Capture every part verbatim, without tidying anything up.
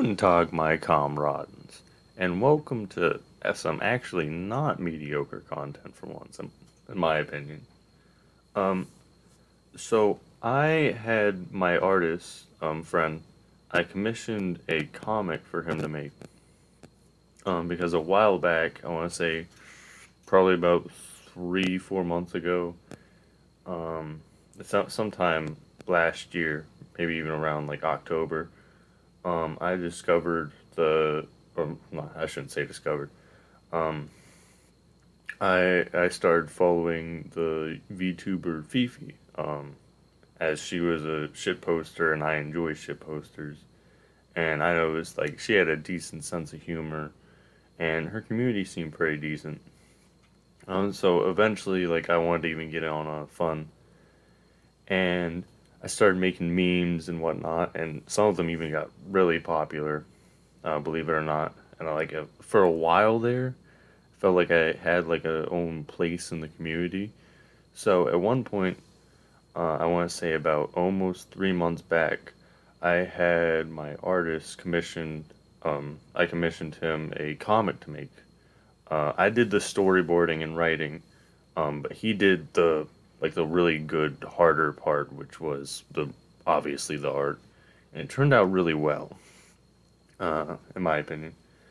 Guten Tag, my comrades, and welcome to some actually not mediocre content for once, in, in my opinion. Um, so I had my artist um, friend. I commissioned a comic for him to make. Um, because a while back, I want to say probably about three, four months ago, um, some sometime last year, maybe even around like October. Um, I discovered the, or no, I shouldn't say discovered. Um, I I started following the Vtuber Fefe, um, as she was a shit poster, and I enjoy shit posters. And I noticed like she had a decent sense of humor, and her community seemed pretty decent. Um, so eventually, like I wanted to even get on a fun, and I started making memes and whatnot, and some of them even got really popular, uh, believe it or not. And I like uh, for a while there, felt like I had like a own place in the community. So at one point, uh, I want to say about almost three months back, I had my artist commissioned. Um, I commissioned him a comic to make. Uh, I did the storyboarding and writing, um, but he did the like the really good harder part, which was the obviously the art, and it turned out really well, uh, in my opinion.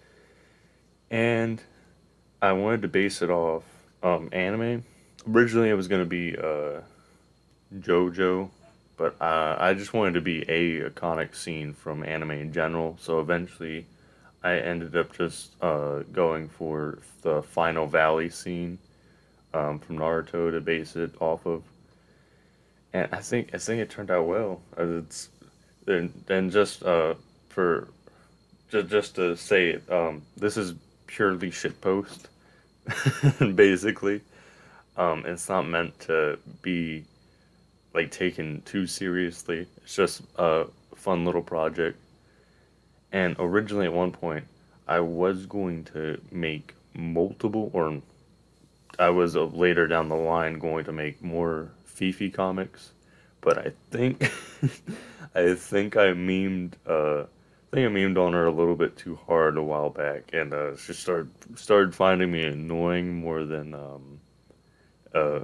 And I wanted to base it off um, anime. Originally, it was going to be uh, JoJo, but uh, I just wanted to be a iconic scene from anime in general. So eventually, I ended up just uh, going for the Final Valley scene um, from Naruto to base it off of, and I think I think it turned out well. As It's then then just uh, for just just to say it, um, this is purely shitpost, basically. Um, it's not meant to be like taken too seriously. It's just a fun little project. And originally, at one point, I was going to make multiple, or I was uh, later down the line going to make more Fifi comics. But I think, I think I memed, uh, I think I memed on her a little bit too hard a while back, and uh, she started started finding me annoying more than um, uh,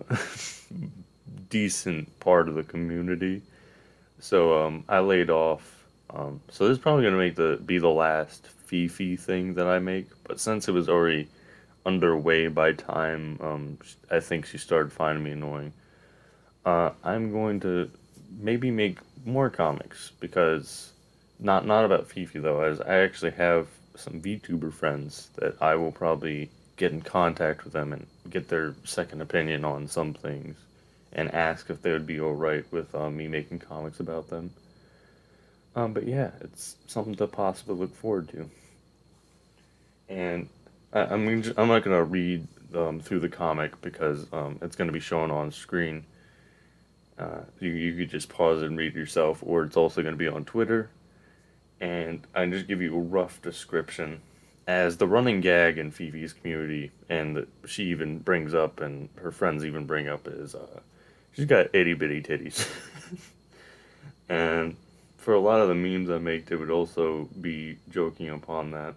decent part of the community. So um, I laid off. Um, so this is probably gonna make the be the last Fifi thing that I make. But since it was already underway by time, um, I think she started finding me annoying. Uh, I'm going to maybe make more comics because not not about Fifi though, as I actually have some VTuber friends that I will probably get in contact with them and get their second opinion on some things and ask if they would be alright with uh, me making comics about them. Um, but yeah, it's something to possibly look forward to. And I, I mean, I'm not gonna read um, through the comic because um, it's gonna be shown on screen. Uh, you you could just pause it and read it yourself, or it's also gonna be on Twitter. And I just give you a rough description as the running gag in Phoebe's community, and that she even brings up, and her friends even bring up, is uh, she's got itty bitty titties. And for a lot of the memes I make, they would also be joking upon that.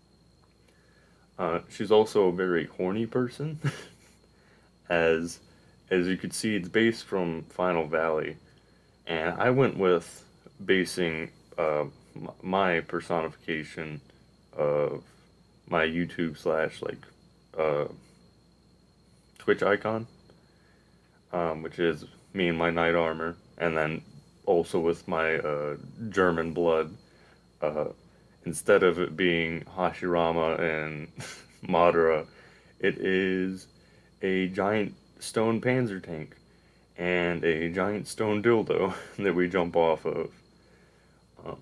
Uh, she's also a very horny person, as as you could see, it's based from Final Valley, and I went with basing uh, my personification of my YouTube slash like uh, Twitch icon, um, which is me in my knight armor, and then also with my uh, German blood. Uh, Instead of it being Hashirama and Madara, it is a giant stone panzer tank and a giant stone dildo that we jump off of. Um,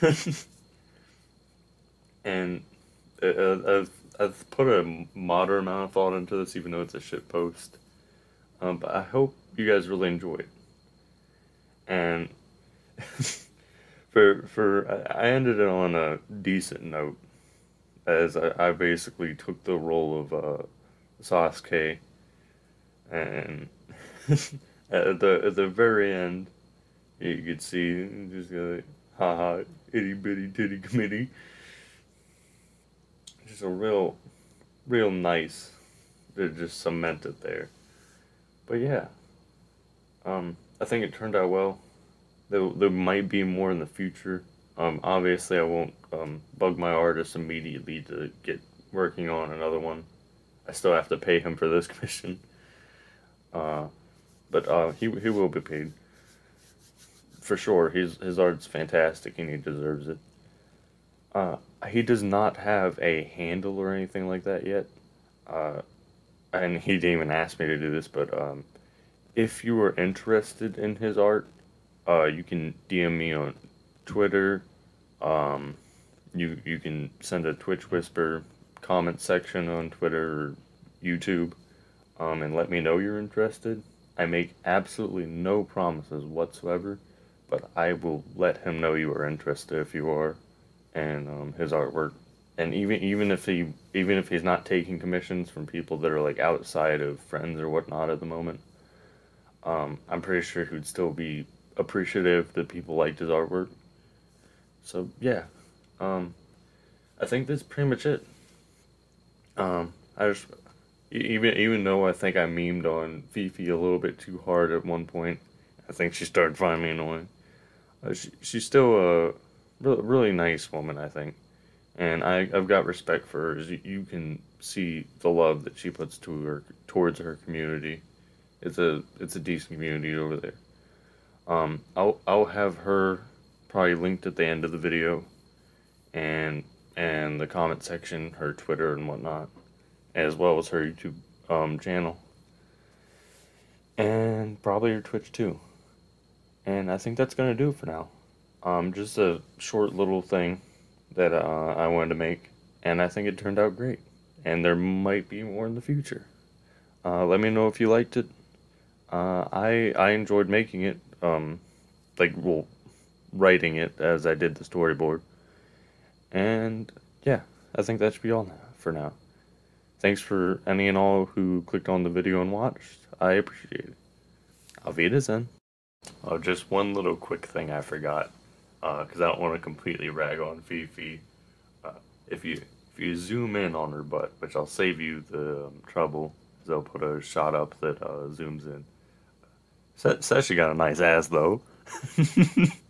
and uh, I've, I've put a moderate amount of thought into this, even though it's a shit post. Um, but I hope you guys really enjoy it. And for for I ended it on a decent note, as I, I basically took the role of uh, Sasuke, and at the at the very end, you could see just go like, haha, itty bitty titty committee. Just a real, real nice to just cement it there. But yeah, um, I think it turned out well. There, there might be more in the future. Um, obviously, I won't um, bug my artist immediately to get working on another one. I still have to pay him for this commission. Uh, but uh, he he will be paid for sure. His his art's fantastic and he deserves it. Uh, he does not have a handle or anything like that yet. Uh, and he didn't even ask me to do this, but um, if you are interested in his art, uh, you can D M me on Twitter. Um, you you can send a Twitch Whisper comment section on Twitter or YouTube, um, and let me know you're interested. I make absolutely no promises whatsoever, but I will let him know you are interested if you are, and um, his artwork. And even even if he even if he's not taking commissions from people that are like outside of friends or whatnot at the moment, um, I'm pretty sure he would still be appreciative that people liked his artwork. So yeah, um, I think that's pretty much it. Um, I just e- even even though I think I memed on Fefe a little bit too hard at one point, I think she started finding me annoying. Uh, she, she's still a really, really nice woman, I think, and I I've got respect for her. As you, you can see the love that she puts to her towards her community. It's a it's a decent community over there. Um, I'll I'll have her probably linked at the end of the video, and and the comment section, her Twitter and whatnot, as well as her YouTube um, channel, and probably her Twitch too. And I think that's gonna do it for now. Um, just a short little thing that uh, I wanted to make, and I think it turned out great. And there might be more in the future. Uh, let me know if you liked it. Uh, I I enjoyed making it. Um, like well, writing it as I did the storyboard. And yeah, I think that should be all now, for now. Thanks for any and all who clicked on the video and watched. I appreciate it. Auf Wiedersehen. Oh, just one little quick thing I forgot, because uh, I don't want to completely rag on Fefe. Uh, if you if you zoom in on her butt, which I'll save you the um, trouble, because I'll put a shot up that uh, zooms in. Says she got a nice ass though.